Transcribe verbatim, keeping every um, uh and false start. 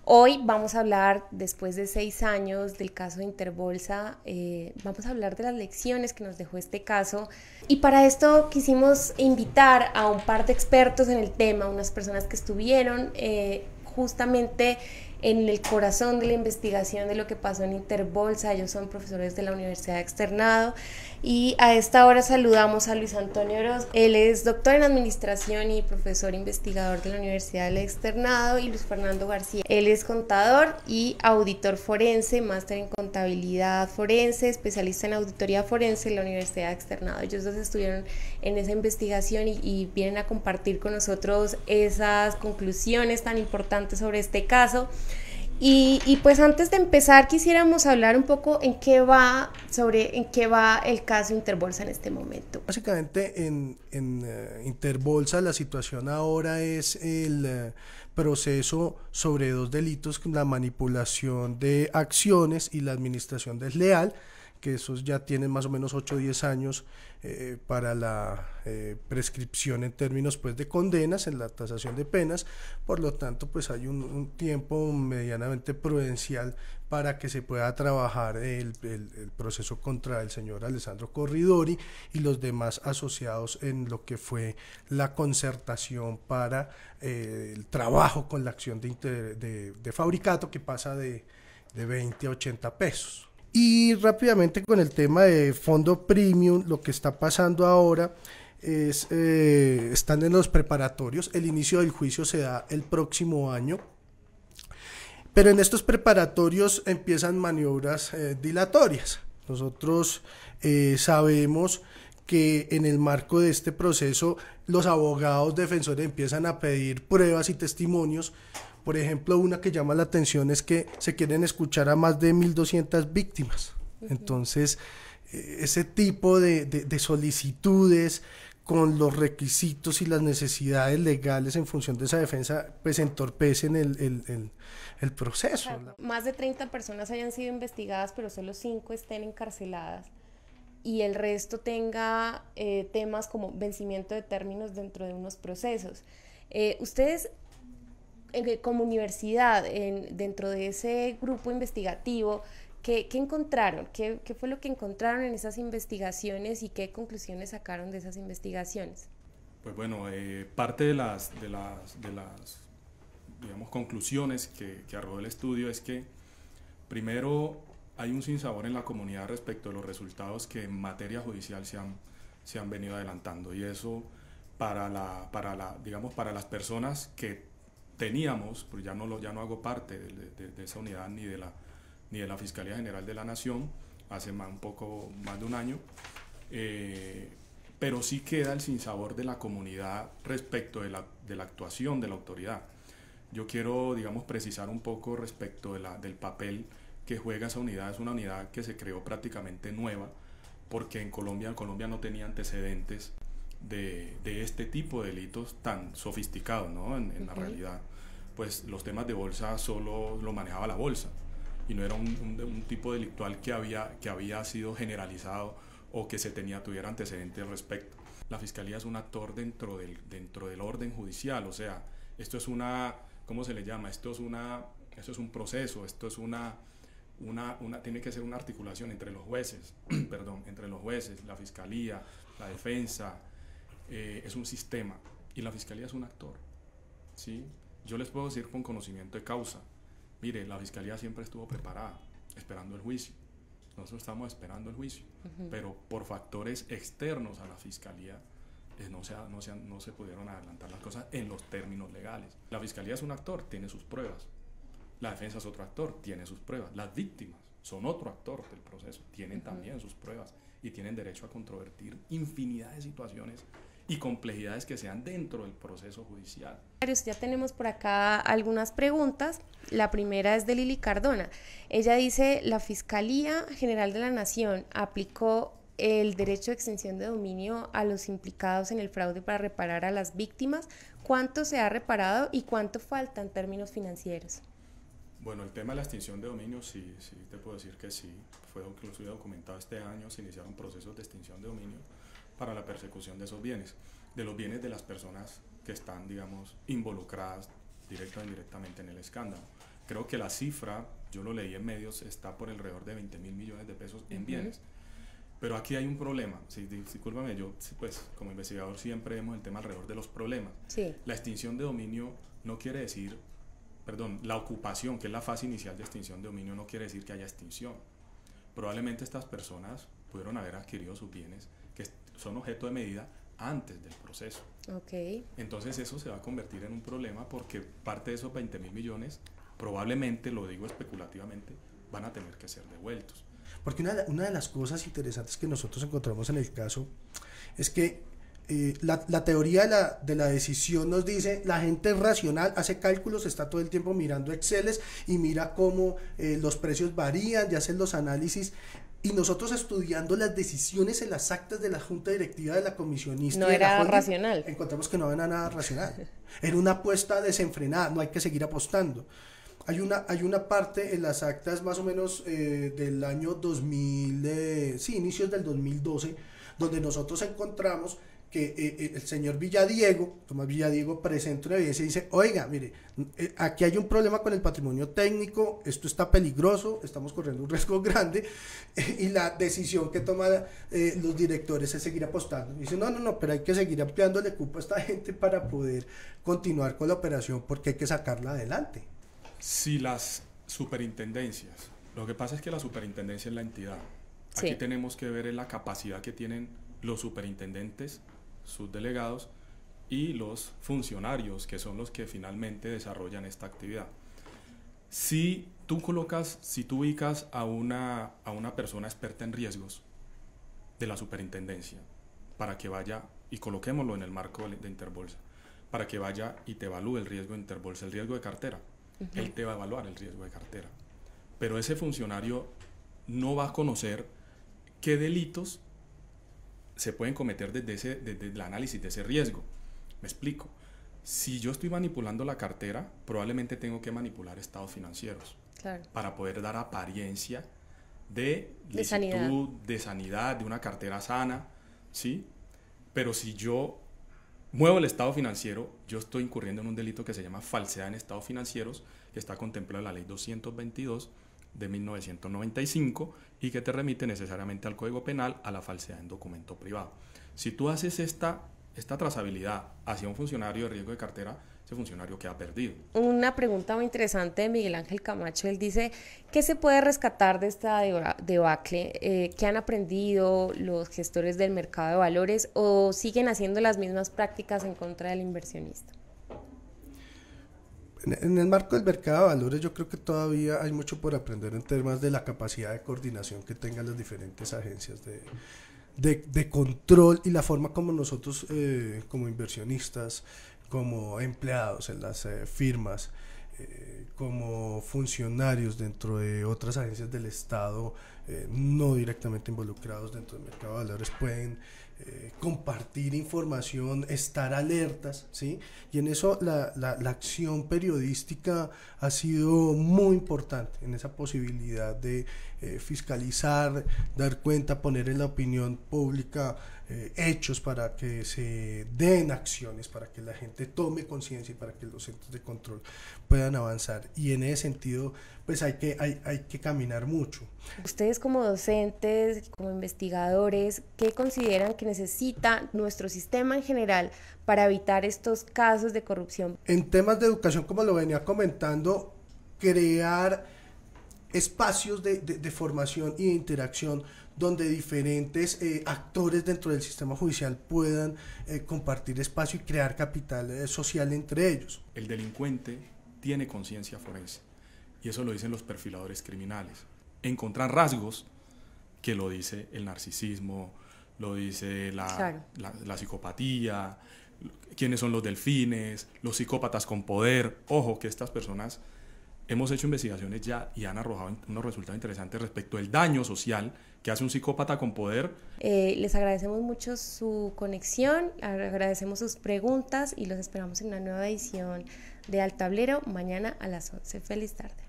Hoy vamos a hablar, después de seis años del caso de Interbolsa, eh, vamos a hablar de las lecciones que nos dejó este caso. Y para esto quisimos invitar a un par de expertos en el tema, unas personas que estuvieron eh, justamente en el corazón de la investigación de lo que pasó en Interbolsa. Ellos son profesores de la Universidad de Externado. Y a esta hora saludamos a Luis Antonio Oroz. Él es doctor en administración y profesor investigador de la Universidad del Externado, y Luis Fernando García. Él es contador y auditor forense, máster en contabilidad forense, especialista en auditoría forense en la Universidad de Externado. Ellos dos estuvieron en esa investigación y, y vienen a compartir con nosotros esas conclusiones tan importantes sobre este caso. Y, y pues antes de empezar quisiéramos hablar un poco en qué va sobre en qué va el caso Interbolsa en este momento. Básicamente en, en uh, Interbolsa la situación ahora es el uh, proceso sobre dos delitos: la manipulación de acciones y la administración desleal, que esos ya tienen más o menos ocho o diez años eh, para la eh, prescripción en términos pues de condenas, en la tasación de penas. Por lo tanto, pues hay un, un tiempo medianamente prudencial para que se pueda trabajar el, el, el proceso contra el señor Alessandro Corridori y los demás asociados en lo que fue la concertación para eh, el trabajo con la acción de, inter, de, de fabricato, que pasa de, de veinte a ochenta pesos. Y rápidamente con el tema de fondo premium, lo que está pasando ahora es, eh, están en los preparatorios. El inicio del juicio se da el próximo año, pero en estos preparatorios empiezan maniobras eh, dilatorias. Nosotros eh, sabemos que en el marco de este proceso los abogados defensores empiezan a pedir pruebas y testimonios. Por ejemplo, una que llama la atención es que se quieren escuchar a más de mil doscientas víctimas. Uh-huh. Entonces, eh, ese tipo de, de, de solicitudes con los requisitos y las necesidades legales en función de esa defensa, pues entorpecen el, el, el, el proceso. Claro. Más de treinta personas hayan sido investigadas, pero solo cinco estén encarceladas, y el resto tenga eh, temas como vencimiento de términos dentro de unos procesos. Eh, ustedes, como universidad, en, dentro de ese grupo investigativo, ¿qué, qué encontraron? ¿Qué, ¿Qué fue lo que encontraron en esas investigaciones y qué conclusiones sacaron de esas investigaciones? Pues bueno, eh, parte de las, de las, de las digamos, conclusiones que, que arrojó el estudio es que, primero, hay un sinsabor en la comunidad respecto a los resultados que en materia judicial se han, se han venido adelantando, y eso para, la, para, la, digamos, para las personas que teníamos, pues ya no, lo, ya no hago parte de, de, de esa unidad ni de, la, ni de la Fiscalía General de la Nación, hace más, un poco más de un año, eh, pero sí queda el sinsabor de la comunidad respecto de la, de la actuación de la autoridad. Yo quiero, digamos, precisar un poco respecto de la, del papel que juega esa unidad. Es una unidad que se creó prácticamente nueva, porque en Colombia, en Colombia no tenía antecedentes De, de este tipo de delitos tan sofisticados, ¿no? En, en uh-huh. la realidad, pues los temas de bolsa solo lo manejaba la bolsa, y no era un, un, un tipo delictual que había, que había sido generalizado o que se tenía, tuviera antecedentes al respecto. La Fiscalía es un actor dentro del, dentro del orden judicial, o sea, esto es una, ¿cómo se le llama? Esto es, una, esto es un proceso, esto es una, una, una, tiene que ser una articulación entre los jueces, perdón, entre los jueces, la Fiscalía, la defensa. Eh, es un sistema, y la Fiscalía es un actor, ¿sí? Yo les puedo decir con conocimiento de causa, mire, la Fiscalía siempre estuvo preparada, esperando el juicio. Nosotros estamos esperando el juicio, uh-huh. pero por factores externos a la Fiscalía eh, no, se, no, se, no se pudieron adelantar las cosas en los términos legales. La Fiscalía es un actor, tiene sus pruebas. La defensa es otro actor, tiene sus pruebas. Las víctimas son otro actor del proceso, tienen uh-huh. también sus pruebas, y tienen derecho a controvertir infinidad de situaciones y complejidades que sean dentro del proceso judicial. Ya tenemos por acá algunas preguntas. La primera es de Lili Cardona. Ella dice: la Fiscalía General de la Nación aplicó el derecho de extinción de dominio a los implicados en el fraude para reparar a las víctimas. ¿Cuánto se ha reparado y cuánto falta en términos financieros? Bueno, el tema de la extinción de dominio, sí, sí, te puedo decir que sí. Fue inclusive documentado este año, se iniciaron procesos de extinción de dominio para la persecución de esos bienes, de los bienes de las personas que están, digamos, involucradas directa o indirectamente en el escándalo. creo que la cifra, yo lo leí en medios, está por alrededor de veinte mil millones de pesos en uh-huh. bienes. Pero aquí hay un problema, sí, discúlpame, yo pues como investigador siempre vemos el tema alrededor de los problemas. Sí. La extinción de dominio no quiere decir, perdón, la ocupación, que es la fase inicial de extinción de dominio, no quiere decir que haya extinción. Probablemente estas personas pudieron haber adquirido sus bienes que son objeto de medida antes del proceso. Okay. Entonces eso se va a convertir en un problema porque parte de esos veinte mil millones, probablemente, lo digo especulativamente, van a tener que ser devueltos. Porque una, una de las cosas interesantes que nosotros encontramos en el caso es que eh, la, la teoría de la, de la decisión nos dice, la gente es racional, hace cálculos, está todo el tiempo mirando Exceles y mira cómo eh, los precios varían y hacen los análisis. Y nosotros estudiando las decisiones en las actas de la junta directiva de la comisionista, no era racional, encontramos que no era nada racional, era una apuesta desenfrenada, no hay que seguir apostando. Hay una, hay una parte en las actas más o menos eh, del año dos mil, eh, sí, inicios del dos mil doce, donde nosotros encontramos que eh, el señor Villadiego, Tomás Villadiego, presenta una evidencia y dice, oiga, mire, eh, aquí hay un problema con el patrimonio técnico, esto está peligroso, estamos corriendo un riesgo grande, eh, y la decisión que toman eh, los directores es seguir apostando. Dice, no, no, no, pero hay que seguir ampliándole cupo a esta gente para poder continuar con la operación, porque hay que sacarla adelante. Si las superintendencias, lo que pasa es que la superintendencia es la entidad. Aquí sí. Tenemos que ver la capacidad que tienen los superintendentes, sus delegados y los funcionarios, que son los que finalmente desarrollan esta actividad. Si tú colocas, si tú ubicas a una, a una persona experta en riesgos de la superintendencia, para que vaya, y coloquémoslo en el marco de Interbolsa, para que vaya y te evalúe el riesgo de Interbolsa, el riesgo de cartera, uh-huh. Él te va a evaluar el riesgo de cartera. Pero ese funcionario no va a conocer qué delitos se pueden cometer desde, ese, desde el análisis de ese riesgo. Me explico. Si yo estoy manipulando la cartera, probablemente tengo que manipular estados financieros, claro, para poder dar apariencia de, de licitud, sanidad. de sanidad, de una cartera sana, ¿sí? Pero si yo muevo el estado financiero, yo estoy incurriendo en un delito que se llama falsedad en estados financieros, que está contemplado en la ley doscientos veintidós de mil novecientos noventa y cinco y que te remite necesariamente al Código Penal a la falsedad en documento privado. Si tú haces esta, esta trazabilidad hacia un funcionario de riesgo de cartera, ese funcionario queda perdido. Una pregunta muy interesante de Miguel Ángel Camacho, él dice, ¿qué se puede rescatar de esta debacle? Eh, ¿Qué han aprendido los gestores del mercado de valores o siguen haciendo las mismas prácticas en contra del inversionista? En el marco del mercado de valores yo creo que todavía hay mucho por aprender en temas de la capacidad de coordinación que tengan las diferentes agencias de, de, de control y la forma como nosotros eh, como inversionistas, como empleados en las eh, firmas, eh, como funcionarios dentro de otras agencias del Estado eh, no directamente involucrados dentro del mercado de valores pueden Eh, compartir información, estar alertas, ¿sí? Y en eso la, la, la acción periodística ha sido muy importante, en esa posibilidad de eh, fiscalizar, dar cuenta, poner en la opinión pública eh, hechos para que se den acciones, para que la gente tome conciencia y para que los entes de control puedan avanzar. Y en ese sentido, pues hay que, hay, hay que caminar mucho. Ustedes como docentes, como investigadores, ¿qué consideran que necesita nuestro sistema en general para evitar estos casos de corrupción? En temas de educación, como lo venía comentando, crear espacios de, de, de formación y de interacción donde diferentes eh, actores dentro del sistema judicial puedan eh, compartir espacio y crear capital eh, social entre ellos. El delincuente tiene conciencia forense y eso lo dicen los perfiladores criminales. Encontrar rasgos que lo dice el narcisismo, lo dice la, claro. la, la psicopatía, quiénes son los delfines, los psicópatas con poder. Ojo que estas personas, hemos hecho investigaciones ya y han arrojado unos resultados interesantes respecto al daño social que hace un psicópata con poder. Eh, les agradecemos mucho su conexión, agradecemos sus preguntas y los esperamos en una nueva edición de Al Tablero mañana a las once. Feliz tarde.